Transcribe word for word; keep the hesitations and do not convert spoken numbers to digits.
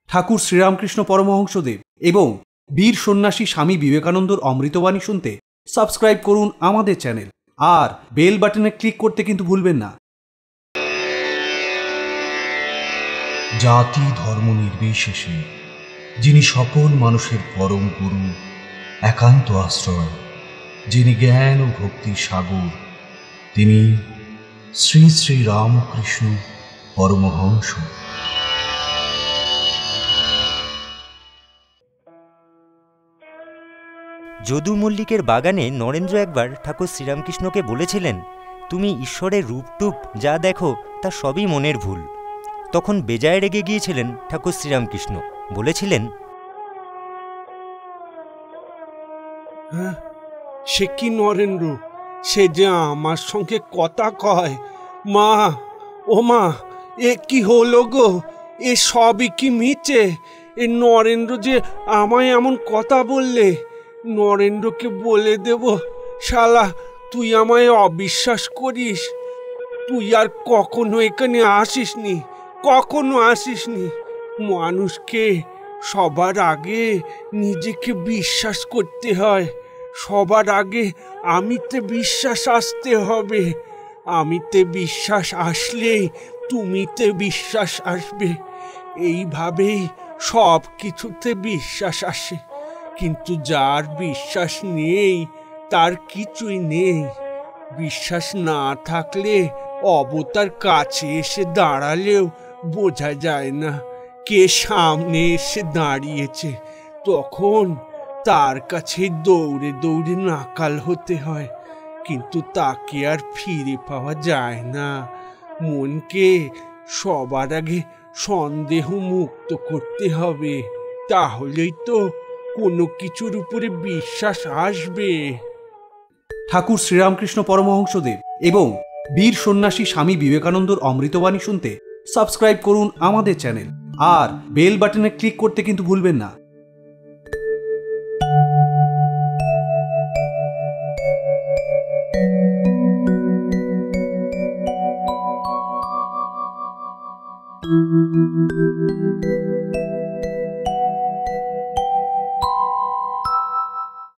ঠাকুর শ্রীরামকৃষ্ণ পরমহংসদেব এবং বীর সন্ন্যাসী স্বামী বিবেকানন্দর অমৃতবাণী শুনতে সাবস্ক্রাইব করুন আমাদের চ্যানেল আর বেল বাটনে ক্লিক করতে কিন্তু ভুলবেন না। জাতি ধর্ম নির্বিশেষে যিনি সকল মানুষের পরম গুরু, একান্ত আশ্রয়, যিনি জ্ঞান ও ভক্তির সাগর, তিনি শ্রী শ্রী রামকৃষ্ণ পরমহংস। যদু মল্লিকের বাগানে নরেন্দ্র একবার ঠাকুর শ্রীরামকৃষ্ণকে বলেছিলেন, তুমি ঈশ্বরের রূপটুপ যা দেখো তা সবই মনের ভুল। তখন বেজায় রেগে গিয়েছিলেন ঠাকুর শ্রীরামকৃষ্ণ, বলেছিলেন, হ্যাঁ, সে কি নরেন্দ্র, সে যে আমার সঙ্গে কথা কয়। মা, ও মা, এ কি হলো গো? এ সবই কি মিছে? এ নরেন্দ্র যে আমায় এমন কথা বললে, নরেন্দ্রকে বলে দেব, শালা তুই আমায় অবিশ্বাস করিস। তুই আর কখনো এখানে আসিসনি, কখনো আসিসনি। মানুষকে সবার আগে নিজেকে বিশ্বাস করতে হয়, সবার আগে আমিতে বিশ্বাস আসতে হবে। আমিতে বিশ্বাস আসলেই তুমিতে বিশ্বাস আসবে। এইভাবেই সব কিছুতে বিশ্বাস আসে। কিন্তু যার বিশ্বাস নেই তার কিছুই নেই। বিশ্বাস না থাকলে অবতার কাছে এসে দাঁড়ালেও বোঝা যায় না কে সামনে এসে দাঁড়িয়েছে। তখন তার কাছে দৌড়ে দৌড়ে নাকাল হতে হয়, কিন্তু তাকে আর ফিরে পাওয়া যায় না। মনকে সবার আগে সন্দেহ মুক্ত করতে হবে, তাহলেই তো কোনো কিছুর উপরে বিশ্বাস আসবে। ঠাকুর শ্রীরামকৃষ্ণ পরমহংসদেব এবং বীর সন্ন্যাসী স্বামী বিবেকানন্দর অমৃতবাণী শুনতে সাবস্ক্রাইব করুন আমাদের চ্যানেল আর বেল বাটনে ক্লিক করতে কিন্তু ভুলবেন না।